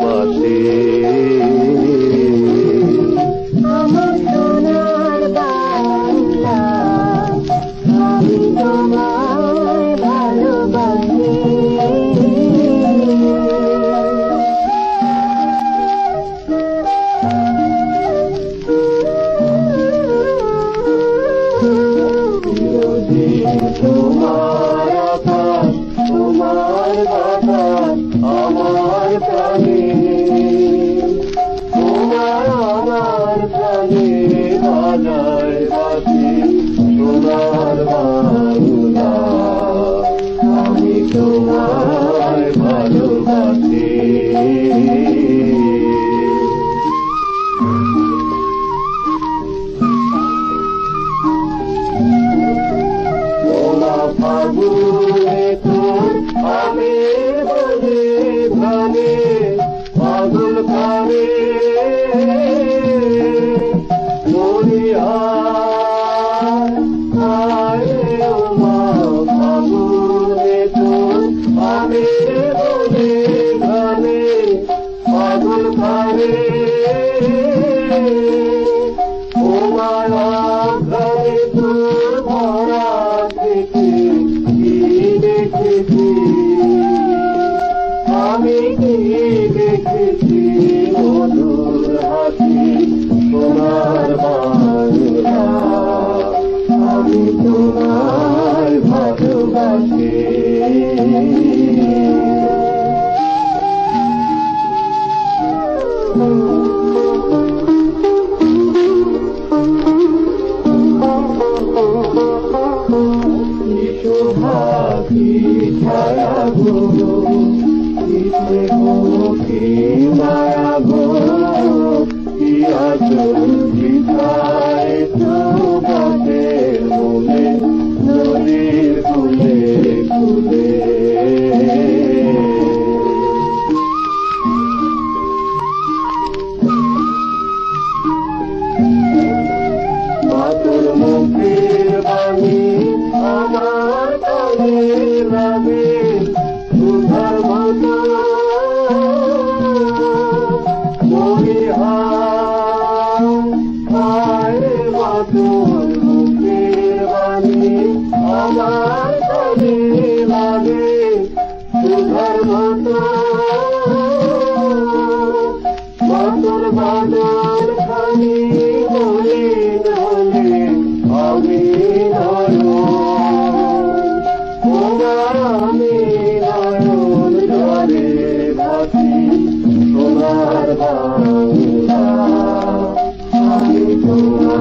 পাশে। আমার সোনার বাংলা, আমি তোমায় ভালোবাসি। তোমার আকাশ, তোমার বাতাস আমার প্রাণে, তোমার আমার প্রাণে বাজায় বাঁশি সোনার বাংলা, আমি তোমায় ভালোবাসি। ফাগুনে তোর আমের বনে ঘানে পাগল খানে ফাগুনে তোর আমের বনে ঘানে পাগল খানে ঘরে তোর ভরা আমি কি দেখেছি মধুর হাসি সোনার বাংলা, আমি তোমায় ভালোবাসি। শোভাকি ছায়া গো, কিসে গো কি মায়া গো, কি আচল বিছায় তো গাছের মূলে নদীর কূলে কূলে। মাতুর মুখের বাণী আমার কানে লাগে সুধার মতো, মাতুর মুখের বাণী আমার কানে লাগে সুধার মতো, মাতুর বাদল খানি বলে নলে আমি আমি নয়ন জলে ভাসি সোনার বাংলা, আমি তোমার